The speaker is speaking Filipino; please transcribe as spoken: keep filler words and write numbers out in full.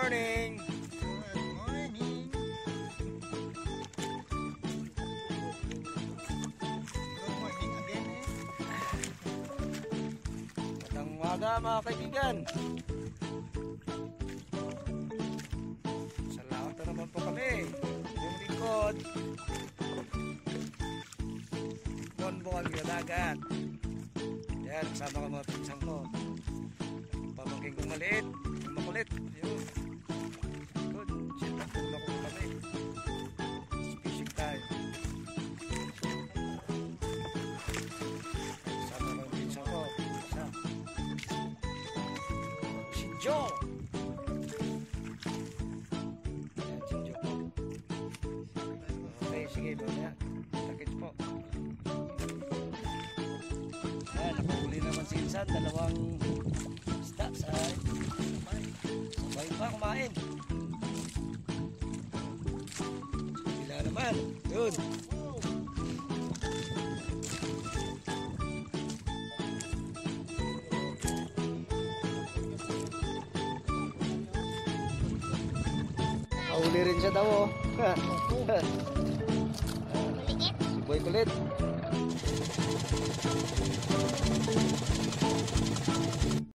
morning. Good morning. Good morning again. Magandang umaga mga kaibigan. Sa lahat na naman po kami. Yung likod. Bonbon ng dagat. Yan, kasama ko mga pinsang ko. Pamangking kong maliit. Yung makulit. Ayun. Good. Sit up na ko kami. Fishing time. Kasama ko yung pinsang ko. Isa. Si Joe. Ayan, si Joe po. Okay, sige. Mamaya. Takits po. Ayan, nakahuli naman si Insan. Dalawang isda sa sabay pa kumain. Bila naman. Yun. Nakahuli rin siya daw oh. Si Boy kulit.